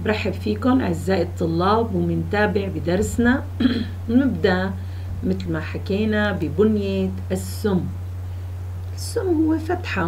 برحب فيكم أعزائي الطلاب ومنتابع بدرسنا. نبدأ مثل ما حكينا ببنية السم. السم هو فتحة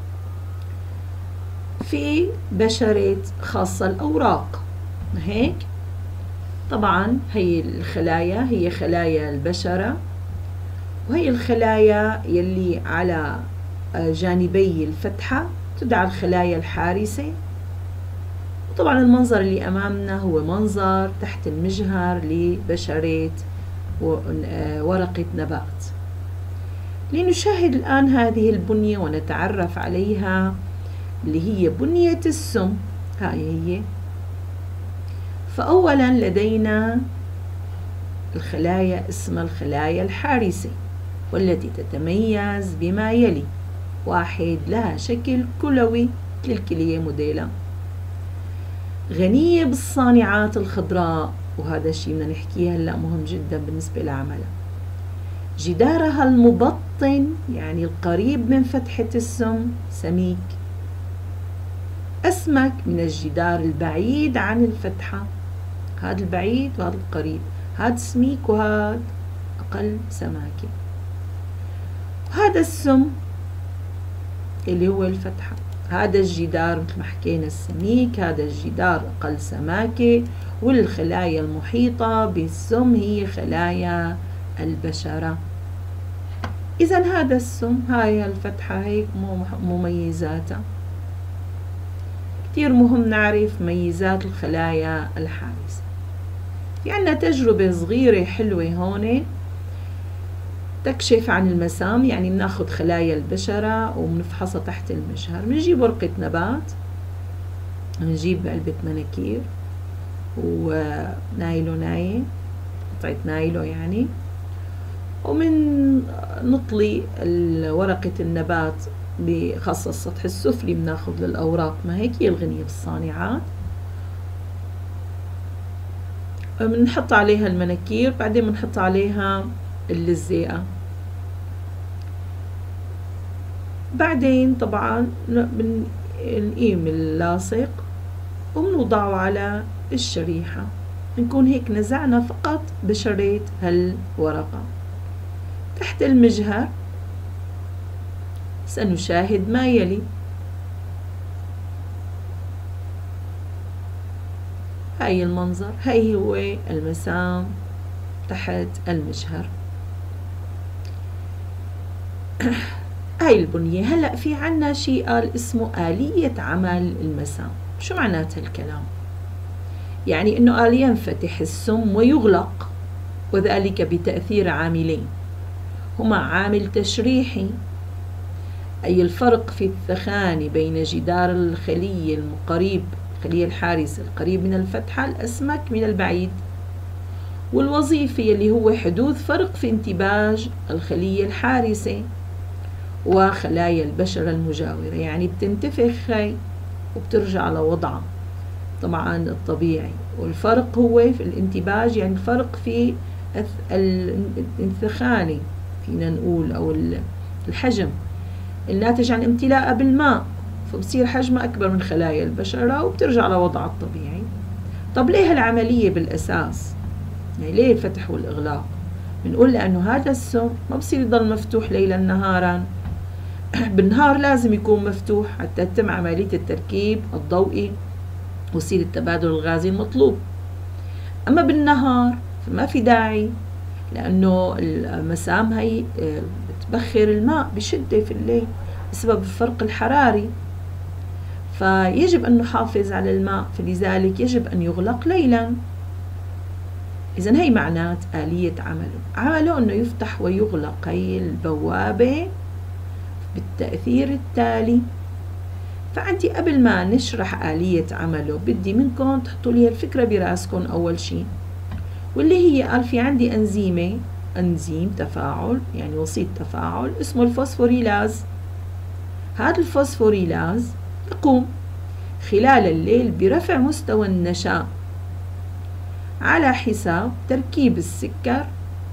في بشرة خاصة الأوراق هيك. طبعا هي الخلايا هي خلايا البشرة، وهي الخلايا يلي على جانبي الفتحة تدعى الخلايا الحارسة. طبعا المنظر اللي أمامنا هو منظر تحت المجهر لبشرة ورقة نبات. لنشاهد الآن هذه البنية ونتعرف عليها اللي هي بنية السم. هاي هي. فأولا لدينا الخلايا اسمها الخلايا الحارسة، والتي تتميز بما يلي: واحد، لها شكل كلوي مثل الكلية موديلا، غنية بالصانعات الخضراء، وهذا الشيء بدنا نحكيه هلا مهم جدا بالنسبة لعملها. جدارها المبطن يعني القريب من فتحة السم سميك، أسمك من الجدار البعيد عن الفتحة. هذا البعيد وهذا القريب، هذا سميك وهذا أقل سماكة. هذا السم اللي هو الفتحة، هذا الجدار مثل ما حكينا السميك، هذا الجدار أقل سماكة، والخلايا المحيطة بالسم هي خلايا البشرة. إذا هذا السم، هاي الفتحة هيك مميزاتها. كتير مهم نعرف ميزات الخلايا الحارسة. في عنا تجربة صغيرة حلوة هون تكشف عن المسام. يعني بناخد خلايا البشرة وبنفحصها تحت المجهر. بنجيب ورقة نبات، بنجيب علبة مناكير ونايلو قطعة نايلو يعني، ومن نطلي ورقة النبات بخاصة السطح السفلي، بناخد للأوراق ما هيك هي الغنية بالصانعات، بنحط عليها المناكير، بعدين بنحط عليها اللزيقة، بعدين طبعا بنقيم اللاصق وبنوضعه على الشريحة. نكون هيك نزعنا فقط بشرة هالورقة. تحت المجهر سنشاهد ما يلي: هاي المنظر، هاي هو المسام تحت المجهر. هاي البنية. هلأ في عنا شيء قال اسمه آلية عمل المسام. شو معنات هالكلام؟ يعني انه قال ينفتح السم ويغلق، وذلك بتأثير عاملين هما: عامل تشريحي، أي الفرق في الثخاني بين جدار الخلية القريب، الخلية الحارسة القريب من الفتحة الأسمك من البعيد، والوظيفي اللي هو حدوث فرق في انتباج الخلية الحارسة وخلايا البشرة المجاورة. يعني بتنتفخ هي وبترجع لوضعها طبعا الطبيعي، والفرق هو في الانتباج، يعني الفرق في الثخاني فينا نقول، أو الحجم الناتج عن امتلاءها بالماء، فبصير حجمها أكبر من خلايا البشرة وبترجع لوضعها الطبيعي. طب ليه هالعملية بالأساس؟ يعني ليه الفتح والإغلاق؟ بنقول لأنه هذا السم ما بصير يضل مفتوح ليلا نهارا. بالنهار لازم يكون مفتوح حتى تتم عملية التركيب الضوئي ويصير التبادل الغازي المطلوب. أما بالنهار فما في داعي، لأنه المسام هي بتبخر الماء بشدة في الليل بسبب الفرق الحراري، فيجب أن نحافظ على الماء، فلذلك يجب أن يغلق ليلا. إذن هي معنات آلية عمله أنه يفتح ويغلق هي البوابة بالتأثير التالي. فعندي قبل ما نشرح آلية عمله بدي منكم تحطوا لي الفكرة براسكم أول شيء، واللي هي قال في عندي أنزيم تفاعل، يعني وسيط تفاعل اسمه الفوسفوريلاز. هذا الفوسفوريلاز يقوم خلال الليل برفع مستوى النشاء على حساب تركيب السكر،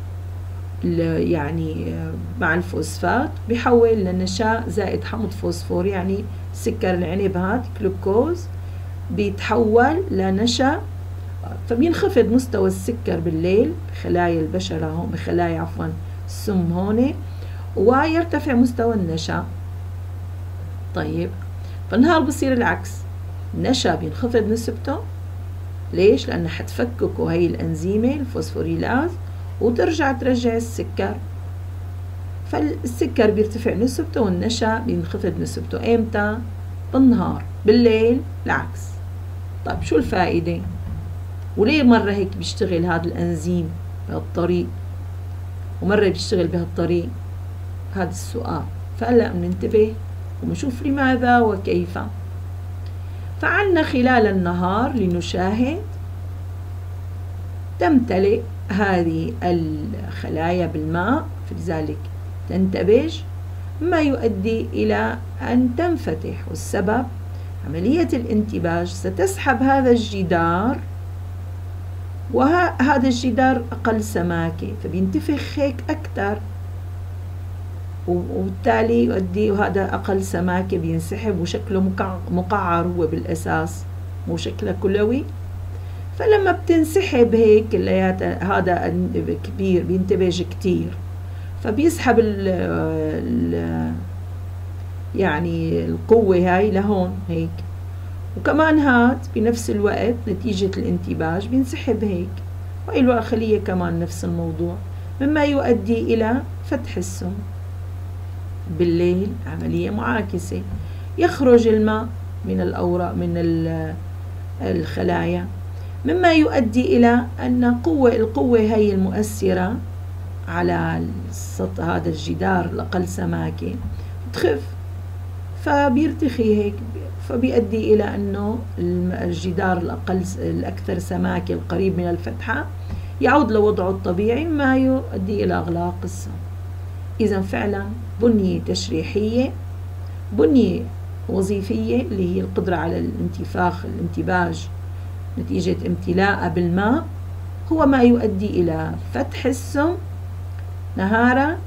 يعني مع الفوسفات بحول لنشاء زائد حمض فوسفور، يعني سكر العنب هذا جلوكوز بيتحول لنشا، فبينخفض مستوى السكر بالليل بخلايا البشرة هون، بخلايا عفوا السم هون، ويرتفع مستوى النشا. طيب فالنهار بصير العكس، النشا بينخفض نسبته. ليش؟ لأنه حتفككوا هي الأنزيمة الفوسفوريلاز وترجع ترجع السكر، فالسكر بيرتفع نسبته والنشا بينخفض نسبته. إمتى؟ بالنهار. بالليل العكس. طيب شو الفائدة؟ وليه مرة هيك بيشتغل هذا الأنزيم بهالطريق ومرة بيشتغل بهالطريق؟ هذا السؤال. فهلأ بننتبه ونشوف لماذا وكيف. فعنا خلال النهار لنشاهد تمتلئ هذه الخلايا بالماء، فلذلك تنتبج، ما يؤدي إلى أن تنفتح. والسبب عملية الانتباج ستسحب هذا الجدار، وهذا الجدار أقل سماكة فبينتفخ هيك أكثر، وبالتالي يؤدي، وهذا أقل سماكة بينسحب وشكله مقعر هو بالأساس مو شكله كلوي. فلما بتنسحب هيك كلياتها هذا كبير بينتبج كتير، فبيسحب يعني القوة هاي لهون هيك، وكمان هاد بنفس الوقت نتيجة الانتباج بينسحب هيك، وهي الخلية كمان نفس الموضوع، مما يؤدي إلى فتح السم. بالليل عملية معاكسة، يخرج الماء من الأوراق من الخلايا، مما يؤدي إلى أن القوة هي المؤثرة على السطح هذا الجدار الأقل سماكة تخف، فبيرتخي هيك، فبيؤدي إلى أنه الجدار الأكثر سماكة القريب من الفتحة يعود لوضعه الطبيعي، ما يؤدي إلى إغلاق السم. إذا فعلا بنية تشريحية، بنية وظيفية اللي هي القدرة على الانتباج نتيجة امتلاء بالماء، هو ما يؤدي إلى فتح السم نهارا.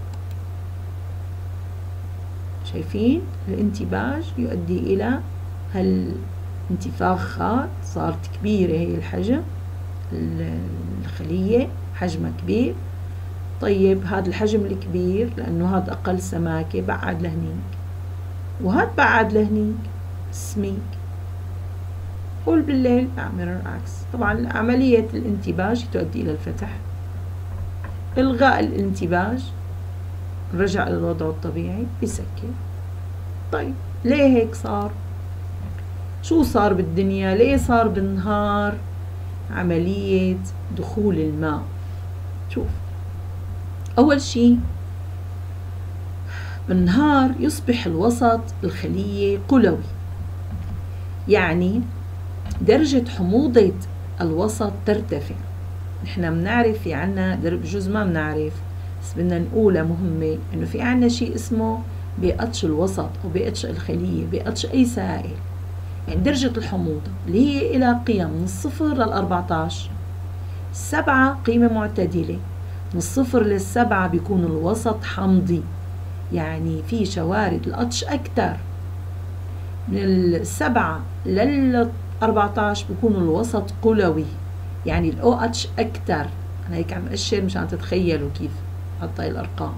شايفين الانتباج يؤدي إلى هالانتفاخات، صارت كبيرة هي الحجم، الخلية حجمها كبير. طيب هذا الحجم الكبير لأنه هذا أقل سماكة بعد لهنيك، وهذا بعد لهنيك سميك. قول بالليل أعمل العكس. طبعا عملية الانتباج تؤدي إلى الفتح، إلغاء الانتباج رجع للوضع الطبيعي بسكر. طيب ليه هيك صار؟ شو صار بالدنيا؟ ليه صار بالنهار عملية دخول الماء؟ شوف، أول شيء بالنهار يصبح الوسط الخلية قلوي، يعني درجة حموضة الوسط ترتفع. نحن بنعرف في عنا بجوز ما بنعرف بس بدنا نقولها مهمة، إنه في عنا شيء اسمه pH الوسط أو pH الخلية، pH أي سائل، يعني درجة الحموضة اللي هي إلى قيم من 0 ل14. 7 قيمة معتدلة، من 0 ل7 بيكون الوسط حمضي، يعني في شوارد الاتش أكتر. من 7 لل14 بيكون الوسط قلوي، يعني الأو اتش أكتر. أنا هيك عم أشير مشان تتخيلوا كيف حط هاي الأرقام.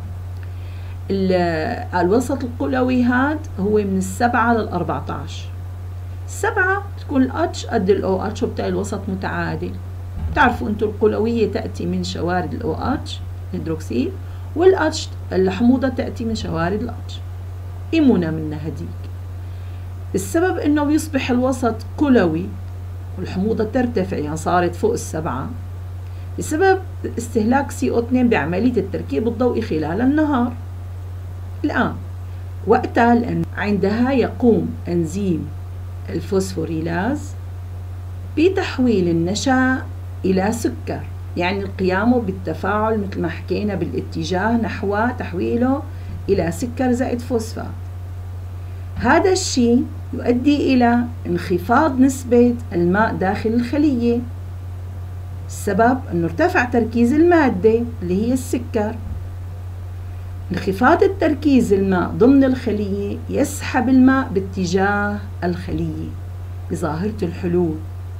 الوسط القلوي هاد هو من 7 لل14. 7 تكون الاتش قد الأو اتش، وبالتالي الوسط متعادل. بتعرفوا انتم القلوية تأتي من شوارد الأو اتش الهيدروكسيل، والاتش الحموضة تأتي من شوارد الاتش، إيمونا منها هديك. السبب انه بيصبح الوسط قلوي والحموضة ترتفع، يعني صارت فوق 7 بسبب استهلاك CO2 بعملية التركيب الضوئي خلال النهار. الآن وقتها لأن عندها يقوم أنزيم الفوسفوريلاز بتحويل النشا إلى سكر، يعني قيامه بالتفاعل مثل ما حكينا بالاتجاه نحو تحويله إلى سكر زائد فوسفات. هذا الشيء يؤدي إلى انخفاض نسبة الماء داخل الخلية. السبب أنه ارتفع تركيز المادة اللي هي السكر. انخفاض التركيز الماء ضمن الخلية يسحب الماء باتجاه الخلية، بظاهرة الحلول.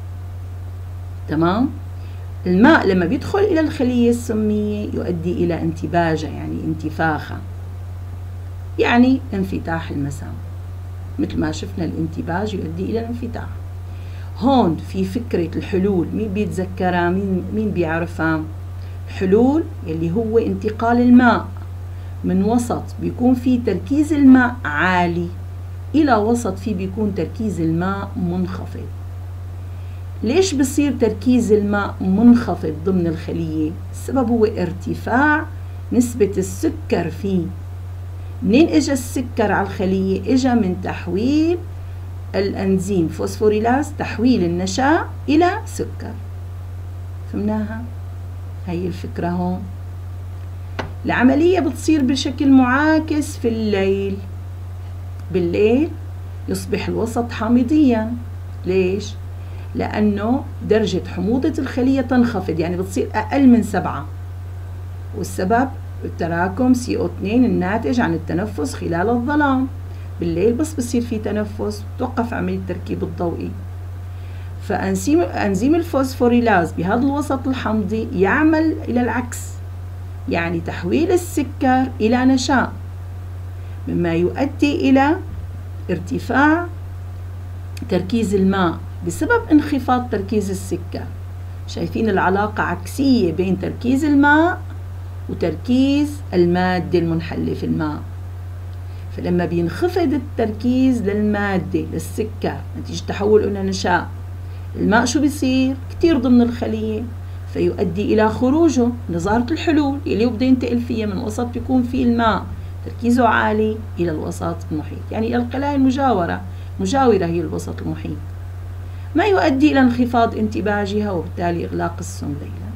تمام؟ الماء لما بيدخل إلى الخلية السمية يؤدي إلى انتباجها، يعني انتفاخها، يعني انفتاح المسام. مثل ما شفنا الانتباج يؤدي إلى الانفتاح. هون في فكرة الحلول، مين بيتذكرها؟ مين بيعرفها؟ الحلول يلي هو انتقال الماء من وسط بيكون فيه تركيز الماء عالي إلى وسط فيه بيكون تركيز الماء منخفض. ليش بصير تركيز الماء منخفض ضمن الخلية؟ السبب هو ارتفاع نسبة السكر فيه. منين اجى السكر على الخلية؟ اجى من تحويل الأنزيم فوسفوريلاز، تحويل النشاء إلى سكر. فهمناها؟ هي الفكرة هون. العملية بتصير بشكل معاكس في الليل. بالليل يصبح الوسط حامضيا. ليش؟ لأنه درجة حموضة الخلية تنخفض، يعني بتصير أقل من 7، والسبب التراكم CO2 الناتج عن التنفس خلال الظلام. بالليل بس بصير في تنفس توقف عملية التركيب الضوئي. فأنزيم الفوسفوريلاز بهذا الوسط الحمضي يعمل إلى العكس، يعني تحويل السكر إلى نشاء، مما يؤدي إلى ارتفاع تركيز الماء بسبب انخفاض تركيز السكر. شايفين العلاقة عكسية بين تركيز الماء وتركيز المادة المنحلة في الماء. فلما بينخفض التركيز للمادة للسكر نتيجة تحول إلى نشاء، الماء شو بيصير؟ كتير ضمن الخلية، فيؤدي إلى خروجه لظاهرة الحلول اللي بده ينتقل فيها من وسط بيكون فيه الماء تركيزه عالي إلى الوسط المحيط، يعني إلى الخلايا مجاورة هي الوسط المحيط، ما يؤدي إلى انخفاض انتباجها وبالتالي إغلاق السم ليلا.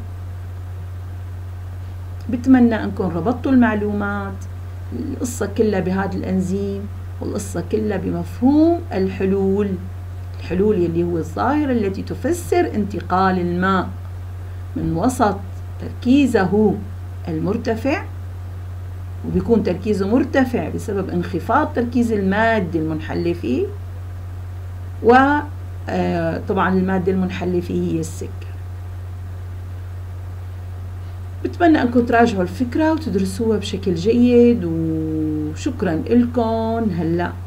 بتمنى أنكم ربطتوا المعلومات، القصة كلها بهذا الأنزيم والقصة كلها بمفهوم الحلول يلي هو الظاهرة التي تفسر انتقال الماء من وسط تركيزه المرتفع، وبيكون تركيزه مرتفع بسبب انخفاض تركيز المادة المنحلة فيه، وطبعا المادة المنحلة فيه هي السكر. بتمنى أنكم تراجعوا الفكرة وتدرسوها بشكل جيد، وشكرا لكم. هلأ